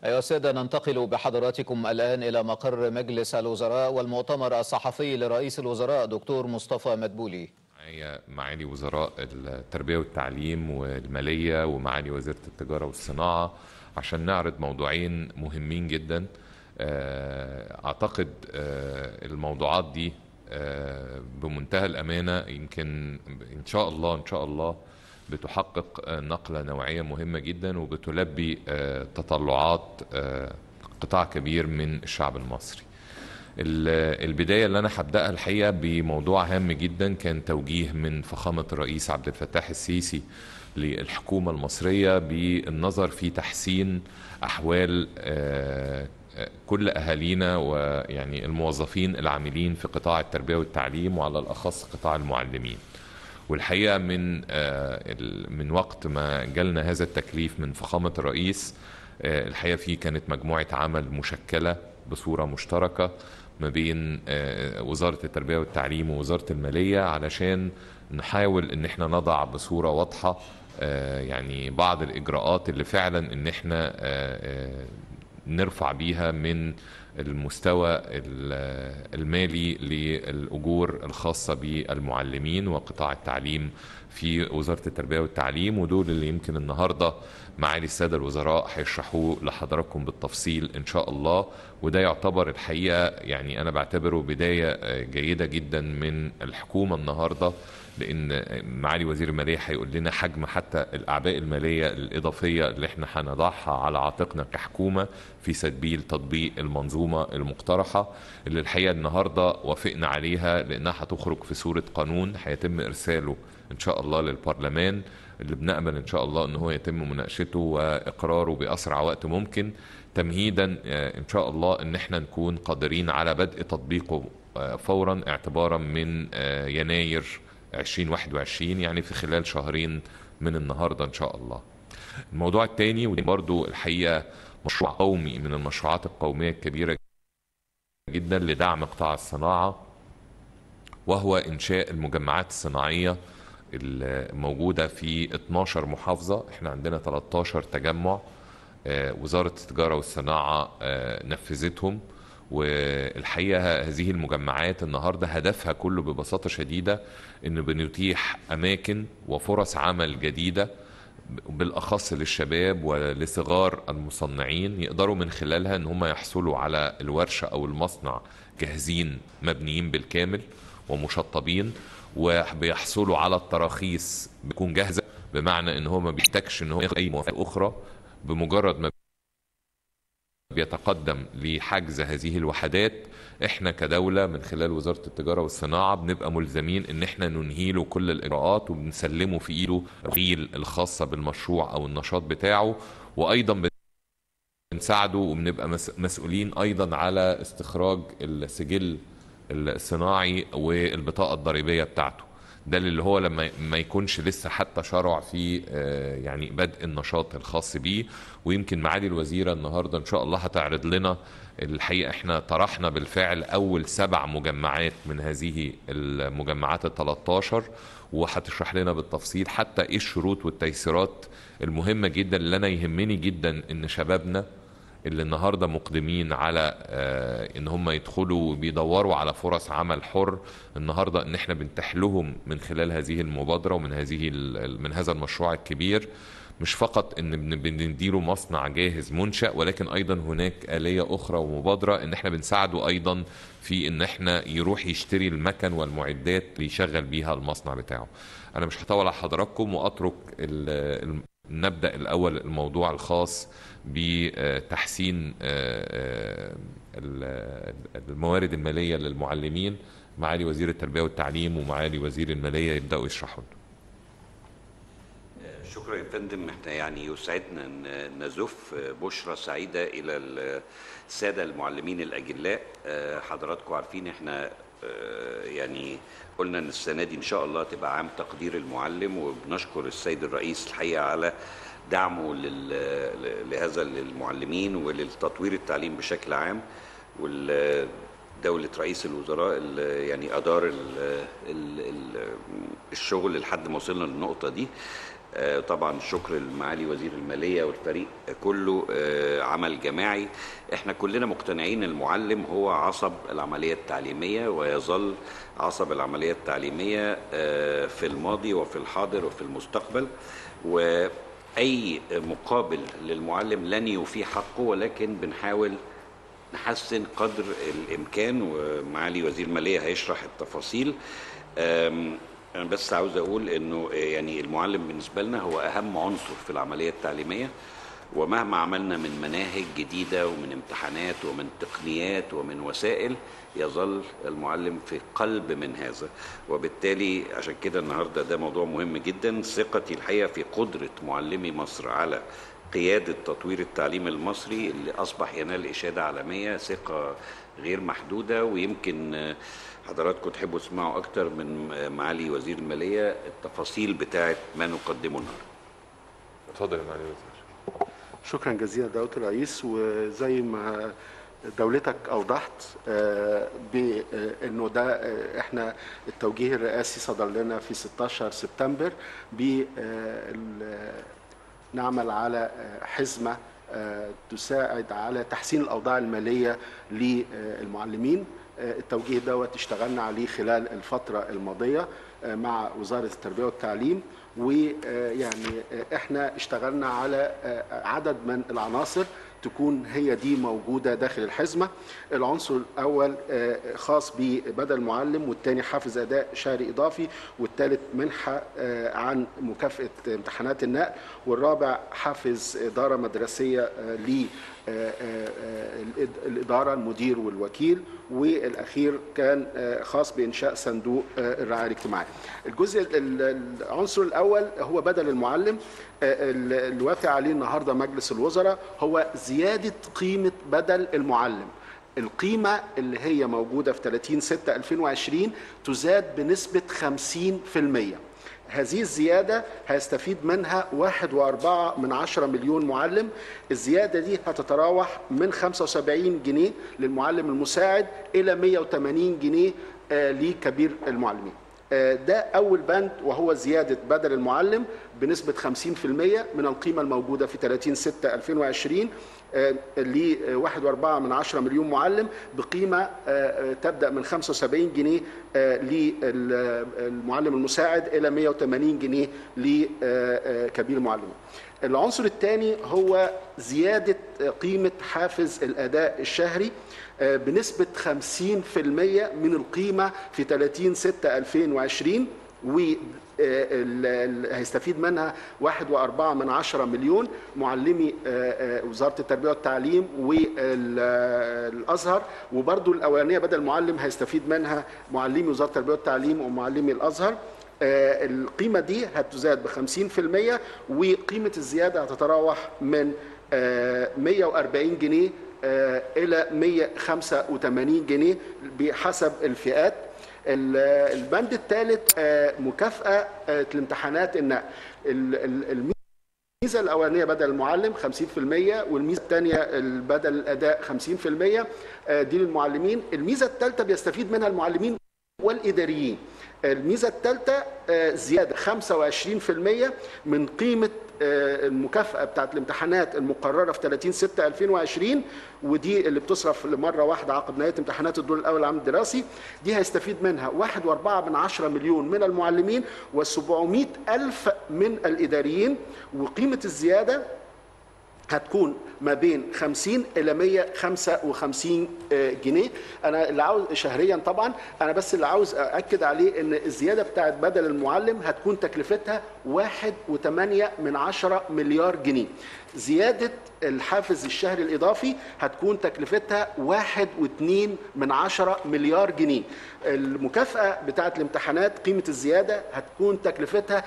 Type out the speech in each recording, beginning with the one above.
أيها السادة، ننتقل بحضراتكم الآن إلى مقر مجلس الوزراء والمؤتمر الصحفي لرئيس الوزراء دكتور مصطفى مدبولي. معالي وزراء التربية والتعليم والمالية ومعالي وزيرة التجارة والصناعة عشان نعرض موضوعين مهمين جدا. أعتقد الموضوعات دي بمنتهى الأمانة يمكن إن شاء الله بتحقق نقلة نوعية مهمة جدا وبتلبي تطلعات قطاع كبير من الشعب المصري. البداية اللي أنا هبدأها الحقيقة بموضوع هام جدا، كان توجيه من فخامة الرئيس عبد الفتاح السيسي للحكومة المصرية بالنظر في تحسين أحوال كل أهالينا ويعني الموظفين العاملين في قطاع التربية والتعليم وعلى الأخص قطاع المعلمين. والحقيقة من وقت ما جالنا هذا التكليف من فخامة الرئيس، الحقيقة فيه كانت مجموعة عمل مشكلة بصورة مشتركة ما بين وزارة التربية والتعليم ووزارة المالية علشان نحاول ان احنا نضع بصورة واضحة يعني بعض الإجراءات اللي فعلا ان احنا نرفع بيها من المستوى المالي للأجور الخاصة بالمعلمين وقطاع التعليم في وزارة التربية والتعليم، ودول اللي يمكن النهاردة معالي السادة الوزراء هيشرحوه لحضراتكم بالتفصيل إن شاء الله. وده يعتبر الحقيقة يعني أنا بعتبره بداية جيدة جدا من الحكومة النهاردة، لأن معالي وزير المالية هيقول لنا حجم حتى الأعباء المالية الإضافية اللي احنا هنضعها على عاتقنا كحكومة في سبيل تطبيق المنظومة المقترحة اللي الحقيقة النهاردة وافقنا عليها، لأنها هتخرج في صورة قانون هيتم إرساله إن شاء الله للبرلمان، اللي بنأمل إن شاء الله إن هو يتم مناقشته وإقراره بأسرع وقت ممكن، تمهيدا إن شاء الله إن احنا نكون قادرين على بدء تطبيقه فورا اعتبارا من يناير 2021، يعني في خلال شهرين من النهاردة إن شاء الله. الموضوع الثاني ودي برضو الحقيقة مشروع قومي من المشروعات القومية الكبيرة جدا لدعم قطاع الصناعة، وهو إنشاء المجمعات الصناعية الموجودة في 12 محافظة. احنا عندنا 13 تجمع وزارة التجارة والصناعة نفذتهم، والحقيقة هذه المجمعات النهاردة هدفها كله ببساطة شديدة إنه بنتيح أماكن وفرص عمل جديدة بالأخص للشباب ولصغار المصنعين، يقدروا من خلالها إن هم يحصلوا على الورشة أو المصنع جاهزين مبنيين بالكامل ومشطبين، وبيحصلوا على التراخيص بتكون جاهزة، بمعنى إن هو ما بيحتاجش إن هو ياخد أي موافقة أخرى. بمجرد ما بيتقدم لحجز هذه الوحدات، احنا كدولة من خلال وزارة التجارة والصناعة بنبقى ملزمين ان احنا ننهيله كل الاجراءات وبنسلمه في ايده الرخيل الخاصة بالمشروع او النشاط بتاعه، وايضا بنساعده وبنبقى مسؤولين ايضا على استخراج السجل الصناعي والبطاقة الضريبية بتاعته. ده اللي هو لما ما يكونش لسه حتى شرع في يعني بدء النشاط الخاص بيه. ويمكن معالي الوزيرة النهاردة إن شاء الله هتعرض لنا الحقيقة احنا طرحنا بالفعل أول 7 مجمعات من هذه المجمعات ال13، وهتشرح لنا بالتفصيل حتى إيه الشروط والتيسيرات المهمة جدا اللي أنا يهمني جدا إن شبابنا اللي النهاردة مقدمين على ان هم يدخلوا بيدوروا على فرص عمل حر، النهاردة ان احنا بنتيح لهم من خلال هذه المبادرة ومن من هذا المشروع الكبير، مش فقط ان بنديله مصنع جاهز منشأ، ولكن ايضا هناك آلية اخرى ومبادرة ان احنا بنساعده ايضا في ان احنا يروح يشتري المكن والمعدات اللي يشغل بيها المصنع بتاعه. انا مش هطول على حضراتكم واترك نبدأ الاول الموضوع الخاص بتحسين الموارد المالية للمعلمين. معالي وزير التربية والتعليم ومعالي وزير المالية يبدأوا يشرحوا. شكرا يا فندم. احنا يعني يسعدنا ان نزف بشرى سعيدة الى السادة المعلمين الاجلاء. حضراتكم عارفين احنا يعني قلنا ان السنة دي ان شاء الله تبقى عام تقدير المعلم، وبنشكر السيد الرئيس الحقيقة على دعمه لهذا المعلمين وللتطوير التعليم بشكل عام، ودولة رئيس الوزراء اللي يعني أدار الشغل لحد ما وصلنا للنقطة دي. طبعا شكر لمعالي وزير المالية والفريق كله، عمل جماعي. احنا كلنا مقتنعين المعلم هو عصب العملية التعليمية ويظل عصب العملية التعليمية في الماضي وفي الحاضر وفي المستقبل، وأي مقابل للمعلم لن يوفي حقه، ولكن بنحاول نحسن قدر الإمكان، ومعالي وزير المالية هيشرح التفاصيل. أنا بس عاوز أقول إنه يعني المعلم بالنسبة لنا هو أهم عنصر في العملية التعليمية، ومهما عملنا من مناهج جديدة ومن امتحانات ومن تقنيات ومن وسائل، يظل المعلم في قلب من هذا. وبالتالي عشان كده النهاردة ده موضوع مهم جدا. ثقتي الحقيقة في قدرة معلمي مصر على قيادة تطوير التعليم المصري اللي أصبح ينال إشادة عالمية ثقة غير محدودة. ويمكن حضراتكم تحبوا تسمعوا أكتر من معالي وزير المالية التفاصيل بتاعت ما نقدمه النهارده. اتفضل يا معالي وزير. شكرا جزيلا دولة الرئيس. وزي ما دولتك أوضحت بأنه ده احنا التوجيه الرئاسي صدر لنا في 16 سبتمبر نعمل على حزمة تساعد على تحسين الأوضاع المالية للمعلمين. التوجيه دوت اشتغلنا عليه خلال الفترة الماضية مع وزارة التربية والتعليم، ويعني احنا اشتغلنا على عدد من العناصر تكون هي دي موجودة داخل الحزمة. العنصر الأول خاص ببدل المعلم، والثاني حافز أداء شهري إضافي، والثالث منحة عن مكافأة امتحانات النقل، والرابع حافز إدارة مدرسية للإدارة المدير والوكيل، والأخير كان خاص بإنشاء صندوق الرعاية الاجتماعية. العنصر الأول هو بدل المعلم. اللي وافق عليه النهارده مجلس الوزراء هو زيادة قيمة بدل المعلم. القيمة اللي هي موجودة في 30/6/2020 تزاد بنسبة 50%. هذه الزيادة هيستفيد منها 1.4 مليون معلم. الزيادة دي هتتراوح من 75 جنيه للمعلم المساعد إلى 180 جنيه لكبير المعلمين. ده أول بند، وهو زيادة بدل المعلم بنسبة 50% من القيمة الموجودة في 30/6/2020 ل 1.4 مليون معلم، بقيمة تبدأ من 75 جنيه للمعلم المساعد إلى 180 جنيه لكبير المعلمين. العنصر الثاني هو زيادة قيمة حافز الأداء الشهري بنسبة 50% من القيمة في 30/6/2020، هيستفيد منها 1.4 مليون معلمي وزارة التربية والتعليم والأزهر. وبرضو الأولانية بدل المعلم هيستفيد منها معلمي وزارة التربية والتعليم ومعلمي الأزهر. القيمة دي هتزاد ب50%، وقيمة الزيادة هتتراوح من 140 جنيه إلى 185 جنيه بحسب الفئات. البند الثالث مكافأة الامتحانات النقل. الميزة الأولانية بدل المعلم 50%، والميزة الثانية بدل الأداء 50% دي للمعلمين. الميزة الثالثة بيستفيد منها المعلمين والإداريين. الميزة الثالثة زيادة 25% من قيمة المكافأة بتاعت الامتحانات المقررة في 30/6/2020، ودي اللي بتصرف لمرة واحدة عقب نهاية امتحانات الدور الأول العام الدراسي. دي هيستفيد منها 1.4 مليون من المعلمين و700 ألف من الإداريين، وقيمة الزيادة هتكون ما بين 50 إلى 155 جنيه. أنا اللي عاوز شهريا طبعا، أنا بس اللي عاوز أأكد عليه إن الزيادة بتاعت بدل المعلم هتكون تكلفتها 1.8 مليار جنيه. زيادة الحافز الشهري الإضافي هتكون تكلفتها 1.2 مليار جنيه. المكافأة بتاعت الامتحانات قيمة الزيادة هتكون تكلفتها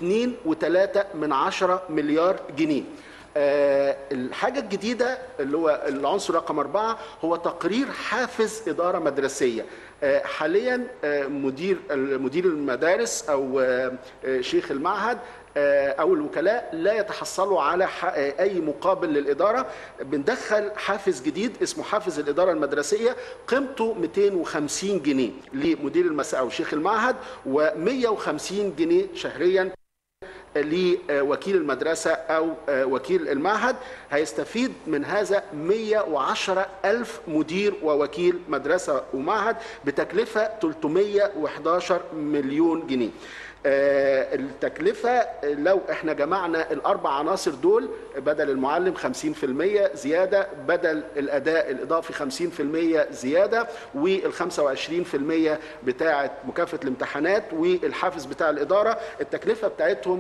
2.3 مليار جنيه. الحاجة الجديدة اللي هو العنصر رقم 4 هو تقرير حافز إدارة مدرسية. حاليا مدير المدارس أو شيخ المعهد أو الوكلاء لا يتحصلوا على أي مقابل للإدارة. بندخل حافز جديد اسمه حافز الإدارة المدرسية، قيمته 250 جنيه لمدير المساء أو شيخ المعهد، و150 جنيه شهريا لوكيل المدرسة أو وكيل المعهد، هيستفيد من هذا 110,000 مدير ووكيل مدرسة ومعهد بتكلفة 311 مليون جنيه. التكلفة لو احنا جمعنا الأربع عناصر دول، بدل المعلم 50% زيادة، بدل الأداء الإضافي 50% زيادة، وال25% بتاعة مكافأة الامتحانات والحافز بتاع الإدارة، التكلفة بتاعتهم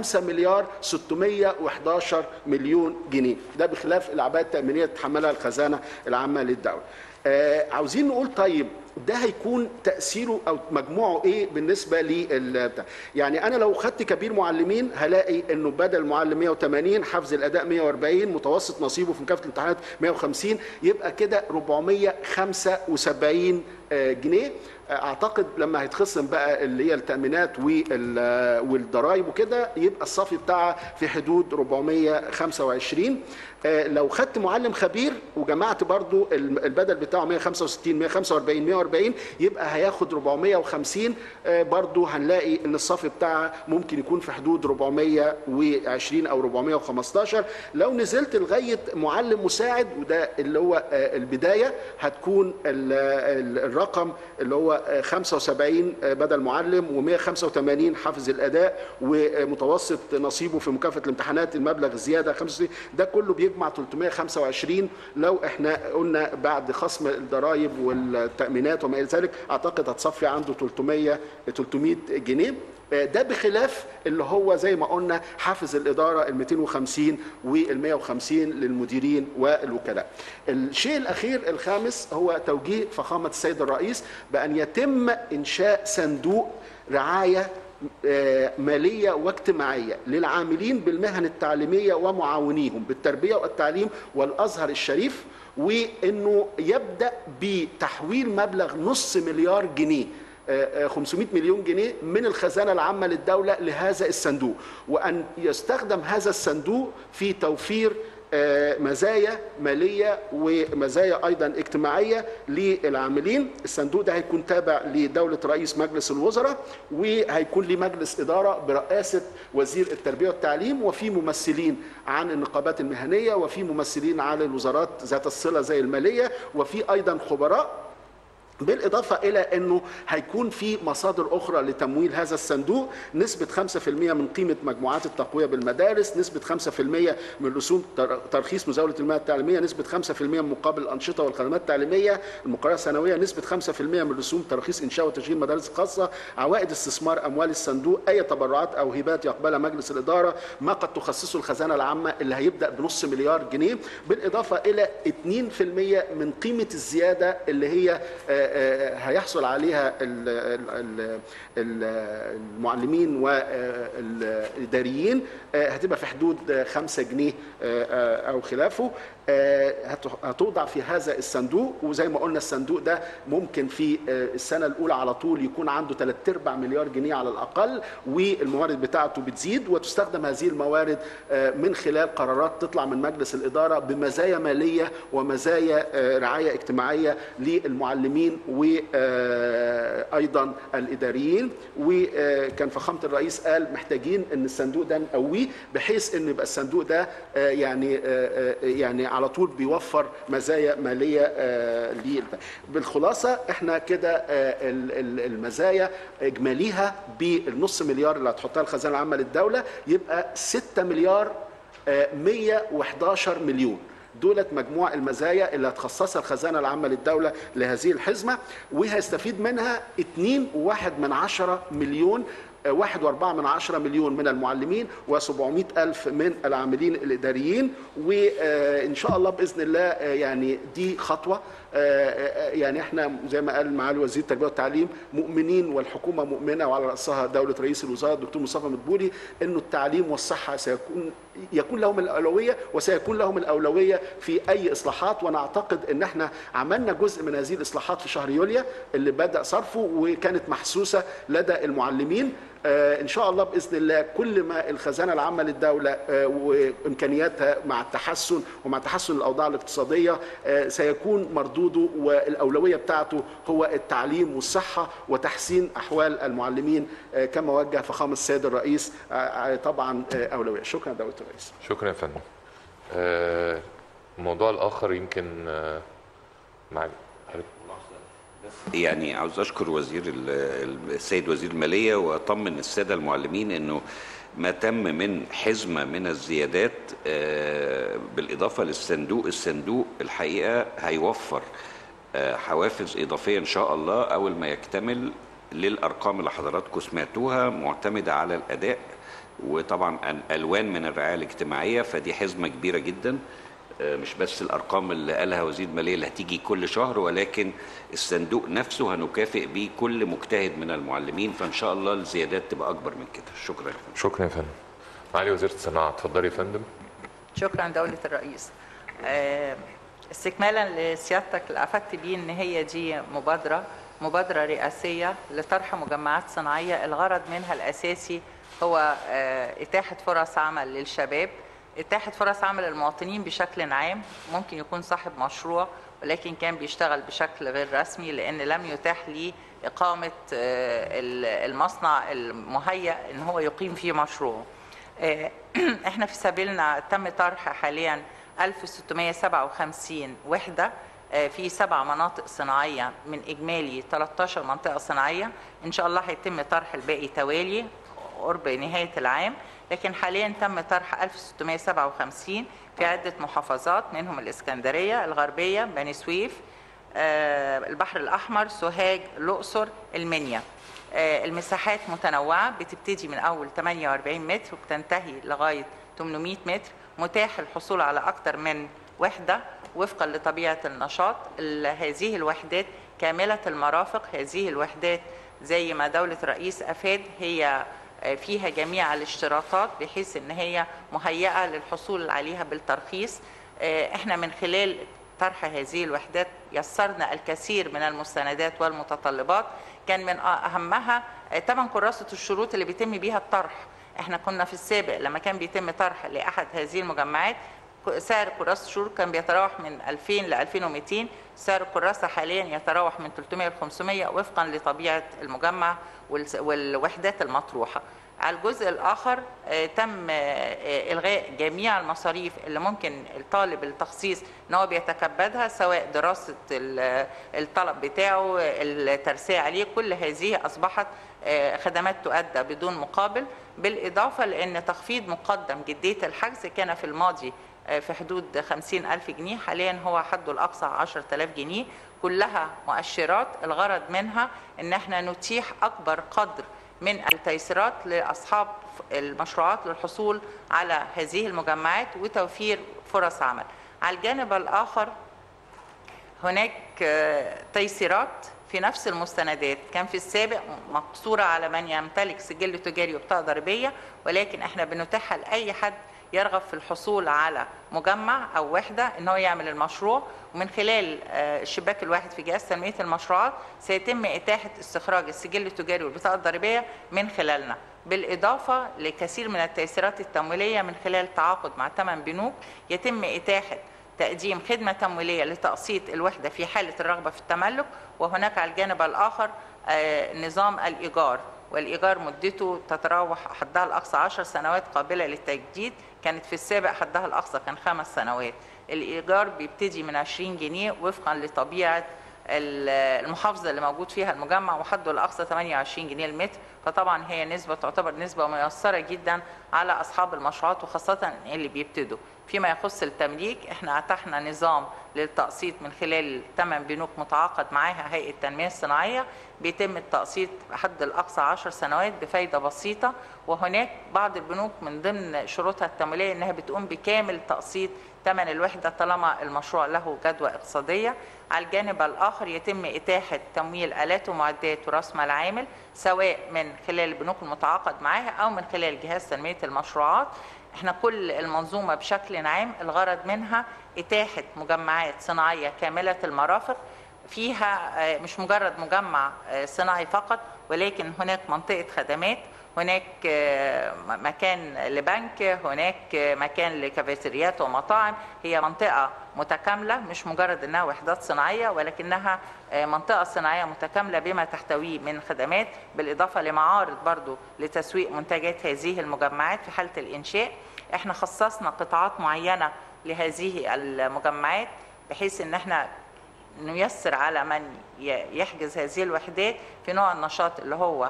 5,611 مليون جنيه. ده بخلاف الأعباء التأمينية تتحملها الخزانة العامة للدولة. عاوزين نقول طيب ده هيكون تأثيره أو مجموعه إيه بالنسبة للبتاع؟ يعني أنا لو خدت كبير معلمين هلاقي إنه بدل معلم 180 حفز الأداء 140 متوسط نصيبه في مكافأة الامتحانات 150، يبقى كده 475 جنيه. اعتقد لما هيتخصم بقى اللي هي التأمينات والضرائب وكده يبقى الصافي بتاعها في حدود 425. لو خدت معلم خبير وجمعت برضو البدل بتاعه 165 145 140 يبقى هياخد 450. برضو هنلاقي ان الصافي بتاعها ممكن يكون في حدود 420 او 415. لو نزلت لغايه معلم مساعد وده اللي هو البدايه هتكون الرقم اللي هو 75 بدل معلم و185 حافز الاداء ومتوسط نصيبه في مكافاه الامتحانات المبلغ الزياده 65، ده كله بيجمع 325. لو احنا قلنا بعد خصم الضرائب والتامينات وما الى ذلك اعتقد هتصفي عنده 300 جنيه. ده بخلاف اللي هو زي ما قلنا حافز الإدارة ال 250 وال 150 للمديرين والوكلاء. الشيء الأخير الخامس هو توجيه فخامة السيد الرئيس بأن يتم إنشاء صندوق رعاية مالية واجتماعية للعاملين بالمهن التعليمية ومعاونيهم بالتربية والتعليم والأزهر الشريف، وأنه يبدأ بتحويل مبلغ نص مليار جنيه 500 مليون جنيه من الخزانة العامة للدولة لهذا الصندوق، وأن يستخدم هذا الصندوق في توفير مزايا مالية ومزايا أيضا اجتماعية للعاملين. الصندوق ده هيكون تابع لدولة رئيس مجلس الوزراء، وهيكون له مجلس إدارة برئاسة وزير التربية والتعليم، وفي ممثلين عن النقابات المهنية، وفي ممثلين عن الوزارات ذات الصلة زي المالية، وفي أيضا خبراء، بالإضافة إلى أنه هيكون في مصادر أخرى لتمويل هذا الصندوق. نسبة 5% من قيمة مجموعات التقوية بالمدارس، نسبة 5% من رسوم ترخيص مزاولة المهن التعليمية، نسبة 5% من مقابل الأنشطة والخدمات التعليمية المقررة سنويا، نسبة 5% من رسوم ترخيص إنشاء وتشغيل مدارس خاصة، عوائد استثمار أموال الصندوق، أي تبرعات أو هبات يقبلها مجلس الإدارة، ما قد تخصصه الخزانة العامة اللي هيبدأ بنص مليار جنيه، بالإضافة إلى 2% من قيمة الزيادة اللي هي هيحصل عليها المعلمين والإداريين، هتبقى في حدود 5 جنيه أو خلافه، هتوضع في هذا الصندوق. وزي ما قلنا الصندوق ده ممكن في السنة الأولى على طول يكون عنده 3/4 مليار جنيه على الأقل، والموارد بتاعته بتزيد، وتستخدم هذه الموارد من خلال قرارات تطلع من مجلس الإدارة بمزايا مالية ومزايا رعاية اجتماعية للمعلمين وأيضا الإداريين. وكان فخامة الرئيس قال محتاجين أن الصندوق ده نقويه بحيث أن يبقى الصندوق ده يعني على طول بيوفر مزايا مالية ليه. بالخلاصة احنا كده المزايا اجماليها بالنص مليار اللي هتحطها الخزانة العامة للدولة يبقى 6 مليار 111 مليون. دولت مجموع المزايا اللي هتخصصها الخزانة العامة للدولة لهذه الحزمة، وهيستفيد منها 2.1 مليون 1.4 مليون من المعلمين و700,000 من العاملين الإداريين. وإن شاء الله بإذن الله يعني دي خطوة، يعني احنا زي ما قال معالي وزير التربية والتعليم مؤمنين والحكومة مؤمنة وعلى رأسها دولة رئيس الوزراء الدكتور مصطفى مدبولي إنه التعليم والصحة يكون لهم الأولوية وسيكون لهم الأولوية في أي إصلاحات. وأنا أعتقد إن احنا عملنا جزء من هذه الإصلاحات في شهر يوليو اللي بدأ صرفه وكانت محسوسة لدى المعلمين. ان شاء الله باذن الله كل ما الخزانه العامه للدوله وامكانياتها مع التحسن ومع تحسن الاوضاع الاقتصاديه سيكون مردوده والاولويه بتاعته هو التعليم والصحه وتحسين احوال المعلمين كما وجه فخامه السيد الرئيس. طبعا اولويه. شكرا دوله الرئيس. شكرا يا فندم. الموضوع الاخر يمكن مع يعني عاوز اشكر السيد وزير الماليه واطمن الساده المعلمين انه ما تم من حزمه من الزيادات بالاضافه للصندوق، الصندوق الحقيقه هيوفر حوافز اضافيه ان شاء الله اول ما يكتمل للارقام اللي حضراتكم سمعتوها معتمده على الاداء وطبعا الوان من الرعايه الاجتماعيه، فدي حزمه كبيره جدا مش بس الارقام اللي قالها وزير الماليه اللي هتيجي كل شهر، ولكن الصندوق نفسه هنكافئ بيه كل مجتهد من المعلمين، فان شاء الله الزيادات تبقى اكبر من كده. شكرا يا فندم. شكرا يا فندم. معالي وزيره الصناعه اتفضلي يا فندم. شكرا دوله الرئيس. استكمالا لسيادتك اللي افدت بيه ان هي دي مبادره رئاسيه لطرح مجمعات صناعيه الغرض منها الاساسي هو اتاحه فرص عمل للشباب، اتاحة فرص عمل للمواطنين بشكل عام. ممكن يكون صاحب مشروع ولكن كان بيشتغل بشكل غير رسمي لأن لم يتاح ليه إقامة المصنع المهيأ إن هو يقيم فيه مشروع. احنا في سبيلنا تم طرح حاليا 1657 وحدة في 7 مناطق صناعية من إجمالي 13 منطقة صناعية. إن شاء الله هيتم طرح الباقي توالي قرب نهاية العام، لكن حاليا تم طرح 1657 في عدة محافظات منهم الإسكندرية، الغربية، بني سويف، البحر الأحمر، سوهاج، الأقصر، المنيا. المساحات متنوعة بتبتدي من أول 48 متر وبتنتهي لغاية 800 متر. متاح الحصول على أكثر من وحدة وفقا لطبيعة النشاط. هذه الوحدات كاملة المرافق. هذه الوحدات زي ما دولة الرئيس أفاد هي فيها جميع الاشتراطات بحيث ان هي مهيئة للحصول عليها بالترخيص. احنا من خلال طرح هذه الوحدات يسرنا الكثير من المستندات والمتطلبات، كان من اهمها 8 كراسة الشروط اللي بيتم بيها الطرح. احنا كنا في السابق لما كان بيتم طرح لاحد هذه المجمعات سعر كراسة الشروط كان بيتراوح من 2000 ل 2200، سعر الكراسة حاليا يتراوح من 300 ل 500 وفقا لطبيعة المجمع والوحدات المطروحة. على الجزء الآخر تم إلغاء جميع المصاريف اللي ممكن الطالب التخصيص ان هو بيتكبدها، سواء دراسة الطلب بتاعه، الترسية عليه، كل هذه أصبحت خدمات تؤدى بدون مقابل. بالإضافة لأن تخفيض مقدم جدية الحجز كان في الماضي في حدود 50,000 جنيه، حاليا هو حده الأقصى 10,000 جنيه. كلها مؤشرات الغرض منها ان احنا نتيح أكبر قدر من التيسيرات لأصحاب المشروعات للحصول على هذه المجمعات وتوفير فرص عمل. على الجانب الآخر هناك تيسيرات في نفس المستندات كان في السابق مقصورة على من يمتلك سجل تجاري وبطاقة ضريبية، ولكن احنا بنتيحها لأي حد يرغب في الحصول على مجمع أو وحدة إن هو يعمل المشروع، ومن خلال الشباك الواحد في جهاز تنمية المشروعات سيتم إتاحة استخراج السجل التجاري والبطاقة الضريبية من خلالنا، بالإضافة لكثير من التيسيرات التمويلية من خلال تعاقد مع 8 بنوك يتم إتاحة تقديم خدمة تمويلية لتقسيط الوحدة في حالة الرغبة في التملك. وهناك على الجانب الآخر نظام الإيجار، والإيجار مدته تتراوح حدها الأقصى 10 سنوات قابلة للتجديد، كانت في السابق حدها الأقصى كان 5 سنوات. الإيجار بيبتدي من 20 جنيه وفقا لطبيعة المحافظة اللي موجود فيها المجمع، وحده الأقصى 28 جنيه المتر. فطبعا هي نسبة تعتبر نسبة ميسرة جدا على أصحاب المشروعات وخاصة اللي بيبتدوا. فيما يخص التمليك احنا اتحنا نظام للتقسيط من خلال 8 بنوك متعاقد معاها هيئة التنمية الصناعية، بيتم التقسيط حد الأقصى 10 سنوات بفايدة بسيطة. وهناك بعض البنوك من ضمن شروطها التمويلية انها بتقوم بكامل تقسيط ثمن الوحدة طالما المشروع له جدوى اقتصادية. على الجانب الآخر يتم إتاحة تمويل آلات ومعدات ورأس مال عامل سواء من خلال البنوك المتعاقد معاها أو من خلال جهاز تنمية المشروعات. احنا كل المنظومة بشكل عام الغرض منها إتاحة مجمعات صناعية كاملة المرافق، فيها مش مجرد مجمع صناعي فقط ولكن هناك منطقة خدمات، هناك مكان لبنك، هناك مكان لكافيتريات ومطاعم. هي منطقة متكاملة، مش مجرد انها وحدات صناعية، ولكنها منطقة صناعية متكاملة بما تحتويه من خدمات، بالإضافة لمعارض برضو لتسويق منتجات هذه المجمعات في حالة الإنشاء. احنا خصصنا قطاعات معينة لهذه المجمعات بحيث ان احنا نيسر على من يحجز هذه الوحدات في نوع النشاط اللي هو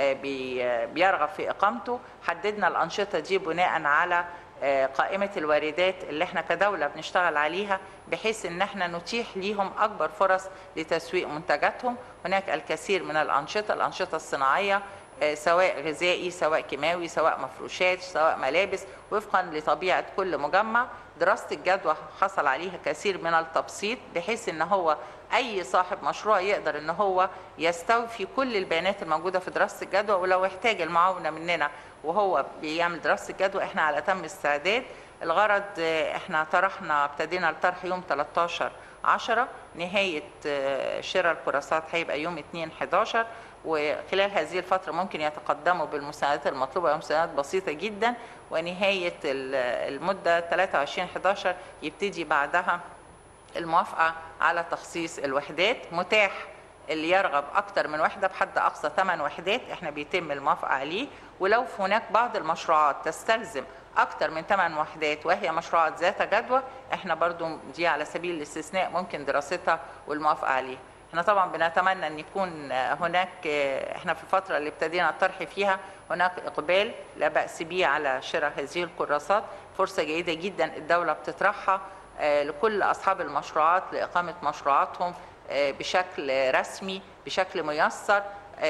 بيرغب في إقامته. حددنا الأنشطة دي بناء على قائمة الواردات اللي احنا كدولة بنشتغل عليها، بحيث ان احنا نتيح ليهم أكبر فرص لتسويق منتجاتهم. هناك الكثير من الأنشطة الصناعية، سواء غذائي، سواء كيماوي، سواء مفروشات، سواء ملابس، وفقا لطبيعة كل مجمع. دراسة الجدوى حصل عليها كثير من التبسيط، بحيث ان هو اي صاحب مشروع يقدر ان هو يستوفي كل البيانات الموجودة في دراسة الجدوى، ولو احتاج المعاونة مننا وهو بيعمل دراسة الجدوى احنا على تم استعداد. الغرض احنا ابتدينا الطرح يوم 13/10، نهاية شراء الكراسات هيبقى يوم 2/11، وخلال هذه الفترة ممكن يتقدموا بالمساعدات المطلوبة، مساعدات بسيطة جدا، ونهاية المدة 23/11 يبتدي بعدها الموافقة على تخصيص الوحدات. متاح اللي يرغب أكتر من وحدة بحد أقصى 8 وحدات احنا بيتم الموافقة عليه. ولو هناك بعض المشروعات تستلزم أكتر من 8 وحدات وهي مشروعات ذات جدوى، احنا برضو دي على سبيل الاستثناء ممكن دراستها والموافقة عليه. احنا طبعا بنتمنى ان يكون هناك، احنا في الفترة اللي ابتدينا الطرح فيها هناك اقبال لا بأس به على شراء هذه الكراسات. فرصة جيدة جدا الدولة بتطرحها لكل أصحاب المشروعات لإقامة مشروعاتهم بشكل رسمي، بشكل ميسر.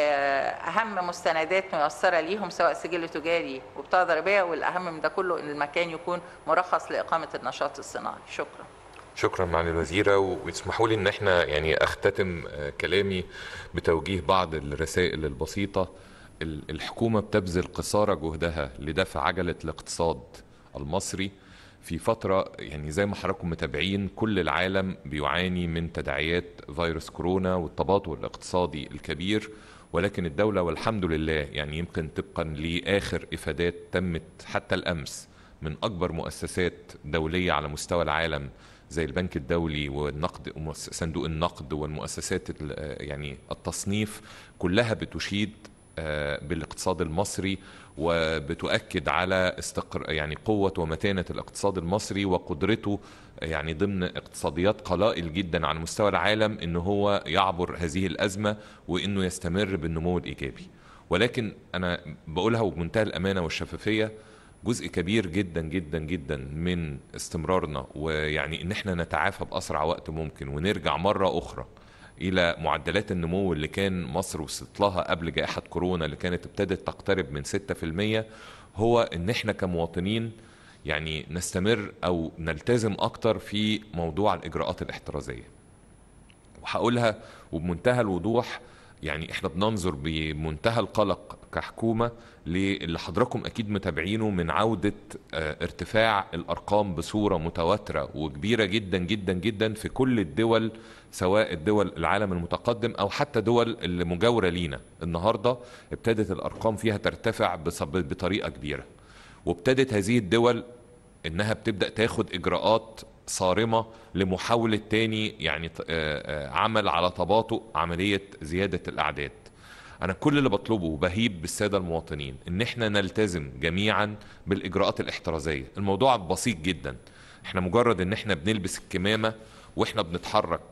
أهم مستندات ميسرة ليهم سواء سجل تجاري وبطاقة ضريبية، والأهم من ده كله إن المكان يكون مرخص لإقامة النشاط الصناعي. شكرا. شكرا معالي الوزيرة، واسمحوا لي ان احنا يعني اختتم كلامي بتوجيه بعض الرسائل البسيطة. الحكومة بتبذل قصارى جهدها لدفع عجلة الاقتصاد المصري في فترة، يعني زي ما حضراتكم متابعين كل العالم بيعاني من تداعيات فيروس كورونا والتباطؤ الاقتصادي الكبير، ولكن الدولة والحمد لله يعني يمكن طبقا لآخر إفادات تمت حتى الأمس من أكبر مؤسسات دولية على مستوى العالم زي البنك الدولي والنقد وصندوق النقد والمؤسسات يعني التصنيف، كلها بتشيد بالاقتصاد المصري وبتؤكد على يعني قوة ومتانة الاقتصاد المصري وقدرته يعني ضمن اقتصاديات قلائل جدا على مستوى العالم انه هو يعبر هذه الأزمة وانه يستمر بالنمو الإيجابي. ولكن انا بقولها بمنتهى الأمانة والشفافية، جزء كبير جدا جدا جدا من استمرارنا ويعني ان احنا نتعافى بأسرع وقت ممكن ونرجع مرة أخرى إلى معدلات النمو اللي كان مصر وصلت لها قبل جائحة كورونا اللي كانت ابتدت تقترب من 6%، هو إن إحنا كمواطنين يعني نستمر أو نلتزم أكتر في موضوع الإجراءات الاحترازية. وهقولها وبمنتهى الوضوح، يعني إحنا بننظر بمنتهى القلق كحكومة اللي حضراتكم أكيد متابعينه من عودة ارتفاع الأرقام بصورة متواترة وكبيرة جدا جدا جدا في كل الدول، سواء الدول العالم المتقدم أو حتى دول اللي مجاورة لينا. النهاردة ابتدت الأرقام فيها ترتفع بطريقة كبيرة، وابتدت هذه الدول إنها بتبدأ تاخد إجراءات صارمة لمحاولة تاني يعني عمل على تباطؤ عملية زيادة الأعداد. أنا كل اللي بطلبه وبهيب بالسادة المواطنين إن احنا نلتزم جميعا بالإجراءات الاحترازية. الموضوع بسيط جدا، احنا مجرد إن احنا بنلبس الكمامة واحنا بنتحرك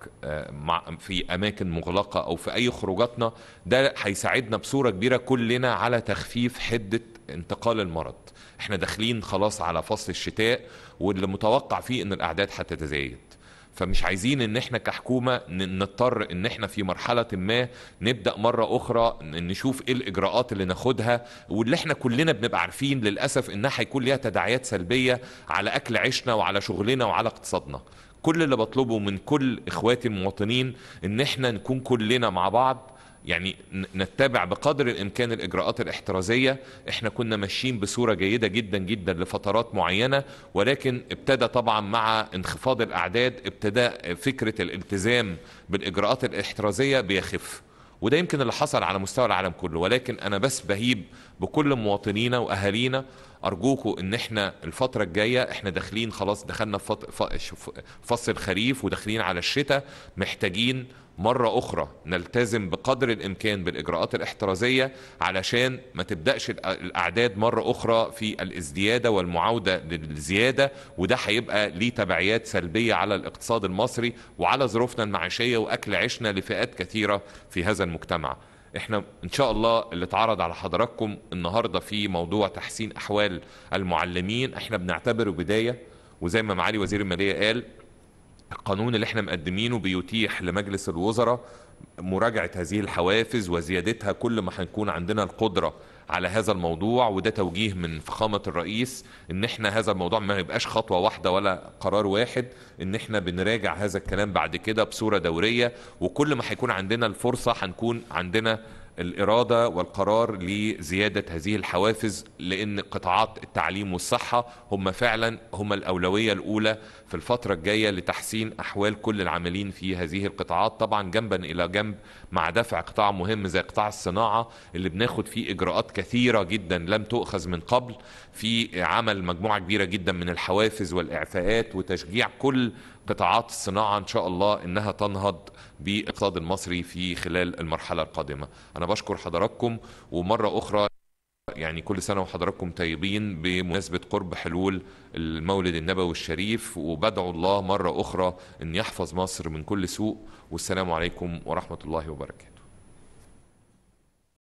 في أماكن مغلقة أو في أي خروجاتنا، ده هيساعدنا بصورة كبيرة كلنا على تخفيف حدة انتقال المرض. احنا داخلين خلاص على فصل الشتاء واللي متوقع فيه إن الأعداد هتتزايد، فمش عايزين ان احنا كحكومة نضطر ان احنا في مرحلة ما نبدأ مرة اخرى نشوف ايه الاجراءات اللي ناخدها، واللي احنا كلنا بنبقى عارفين للأسف انها هيكون ليها تداعيات سلبية على اكل عيشنا وعلى شغلنا وعلى اقتصادنا. كل اللي بطلبه من كل اخواتي المواطنين ان احنا نكون كلنا مع بعض، يعني نتبع بقدر الامكان الاجراءات الاحترازيه. احنا كنا ماشيين بصوره جيده جدا جدا لفترات معينه، ولكن ابتدى طبعا مع انخفاض الاعداد ابتدى فكره الالتزام بالاجراءات الاحترازيه بيخف، وده يمكن اللي حصل على مستوى العالم كله. ولكن انا بس بهيب بكل مواطنينا واهالينا، ارجوكم ان احنا الفتره الجايه احنا داخلين خلاص، دخلنا في فصل الخريف وداخلين على الشتاء، محتاجين مرة أخرى نلتزم بقدر الإمكان بالإجراءات الاحترازية علشان ما تبدأش الأعداد مرة أخرى في الازديادة والمعاودة للزيادة، وده هيبقى ليه تبعيات سلبية على الاقتصاد المصري وعلى ظروفنا المعيشية وأكل عيشنا لفئات كثيرة في هذا المجتمع. احنا ان شاء الله اللي اتعرض على حضراتكم النهاردة في موضوع تحسين أحوال المعلمين احنا بنعتبره بداية، وزي ما معالي وزير المالية قال القانون اللي احنا مقدمينه بيتيح لمجلس الوزراء مراجعة هذه الحوافز وزيادتها كل ما هنكون عندنا القدرة على هذا الموضوع. وده توجيه من فخامة الرئيس ان احنا هذا الموضوع ما يبقاش خطوة واحدة ولا قرار واحد، ان احنا بنراجع هذا الكلام بعد كده بصورة دورية، وكل ما هيكون عندنا الفرصة هنكون عندنا الإرادة والقرار لزيادة هذه الحوافز، لأن قطاعات التعليم والصحة هم فعلا هم الأولوية الأولى في الفترة الجاية لتحسين أحوال كل العاملين في هذه القطاعات، طبعا جنبا إلى جنب مع دفع قطاع مهم زي قطاع الصناعة اللي بناخد فيه إجراءات كثيرة جدا لم تؤخذ من قبل في عمل مجموعة كبيرة جدا من الحوافز والإعفاءات وتشجيع كل قطاعات الصناعة إن شاء الله إنها تنهض بالاقتصاد المصري في خلال المرحلة القادمة. أنا بشكر حضراتكم، ومرة أخرى يعني كل سنة وحضراتكم طيبين بمناسبة قرب حلول المولد النبوي الشريف، وبدعو الله مرة أخرى أن يحفظ مصر من كل سوء، والسلام عليكم ورحمة الله وبركاته.